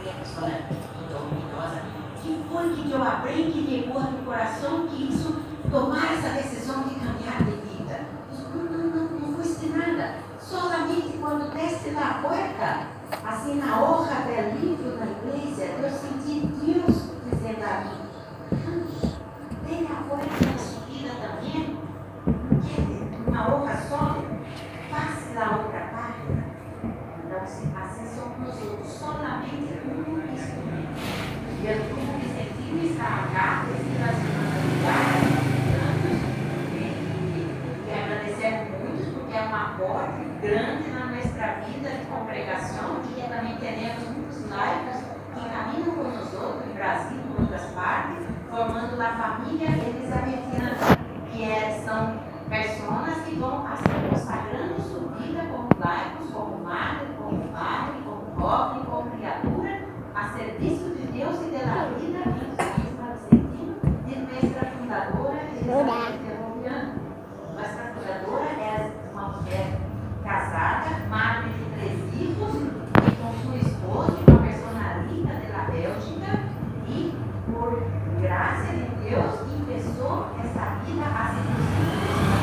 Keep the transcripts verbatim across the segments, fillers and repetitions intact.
pessoa luminosa, que foi que eu aprendi que pegou no coração que isso, tomar essa decisão de cambiar de vida? Não, não, não, não fosse nada. Solamente quando desce na porta, assim na honra do livro na igreja, eu senti Deus dizendo a mim, tem a porta da sua vida também, que uma honra só, passe a outra página. Então, assim somos nós outros, solamente um instrumento. E eu estou me sentindo estragado, esse relacionamento e agradecemos muito, porque é uma porta grande na nossa vida de congregação, que também temos muitos laicos que caminham com nós outros, no Brasil, em outras partes, formando a família elisabetina, que é, são pessoas que vão assim, consagrando sua vida como laicos, como madre, como padre, como pobre, como criatura, a serviço de Deus e da vida em os países palestinos, de nossa fundadora, Elizabeth Terroviana. Nossa fundadora é uma mulher casada, madre de três filhos, e com seu esposo, uma pessoa rica da Bélgica, e por graça de Deus, começou essa vida a ser possível.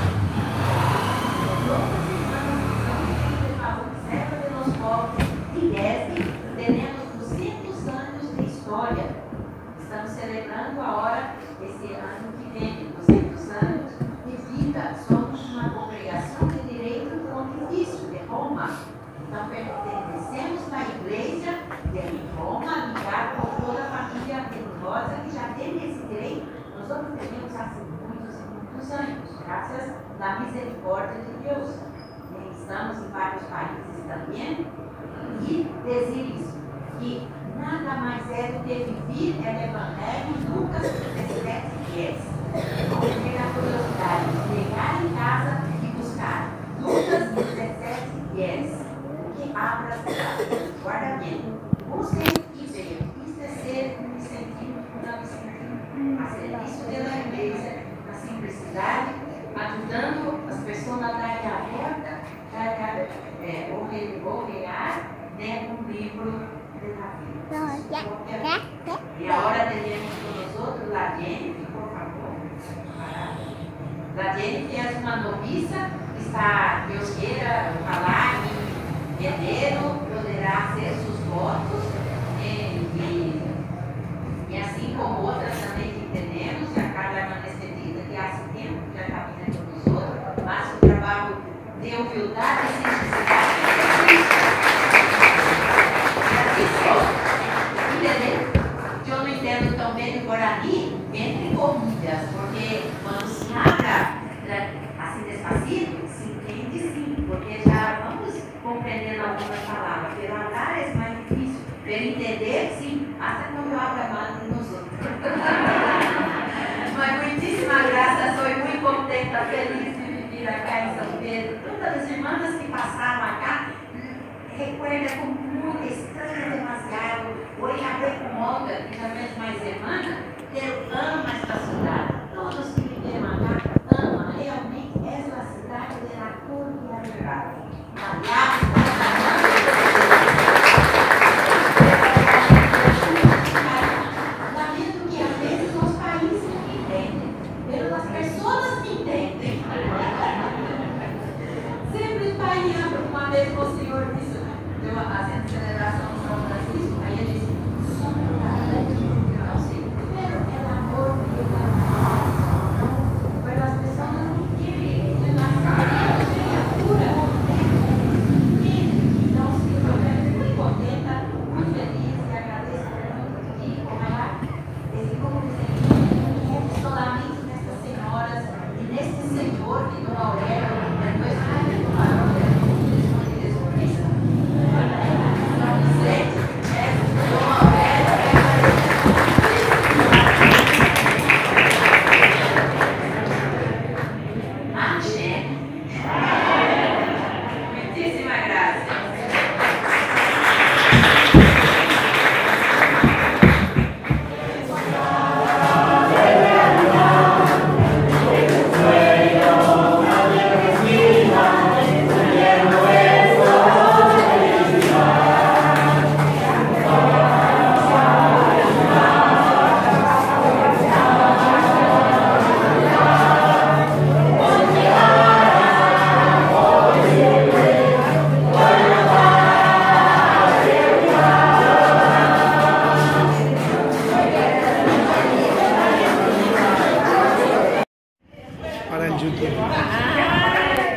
Observa de los pobres de Lesbe, temos duzentos anos de história. Estamos celebrando agora, esse ano que vem, duzentos anos de vida. Somos uma congregação de direito pontifício de Roma. Então, pertencemos à igreja de Roma, ligada com toda a família religiosa que já tem esse direito. Nós não temos assim muitos e muitos anos, graças à misericórdia de Deus. Estamos em vários países também, e dizer isso, que nada mais é do que viver o Evangelho Lucas dezessete, dez. Vamos ter a curiosidade de chegar em casa e buscar Lucas dezessete, dez. O que abra as portas, guarda bem. Busquem e vejam, isso é ser um incentivo, não incentivo, a serviço da igreja, na simplicidade, ajudando as pessoas a darem a volta. É, ou ganhar né, um livro da vida. E agora teremos com nós outros, Ladiene, por favor. Ladiene, que é uma noviça, que está, Deus queira, falar em janeiro, poderá ser seus votos. E, e, e assim como outras também que temos, a Carla é uma anestesista que há tempo que já está vindo com nós outros, mas o trabalho de humildade e simplicidade. Entendeu? Eu não entendo tão bem de Guarani, entre comillas, porque quando se habla assim despacito, se entende sim, porque já vamos compreendendo algumas palavras. Pelo andar é mais difícil, pelo entender, sim, até quando eu abro mais de nós outros. Mas muitíssima graça, sou muito contente, feliz de vir acá em São Pedro. Todas as irmãs que passaram acá, recuerda como muito estranho demasiado. Hoje hablé com Olga, que também é mais irmã, eu amo esta cidade. Todos que viveram acá amam realmente essa cidade de la cor e a verdade. Aliás, lamento que às vezes os países não entendem, mas as pessoas que entendem. Sempre está em âmbito, uma vez o Senhor disse, deu a celebração de São Francisco, aí ele disse, só para não sei, pero el amor de para el YouTube. Ah,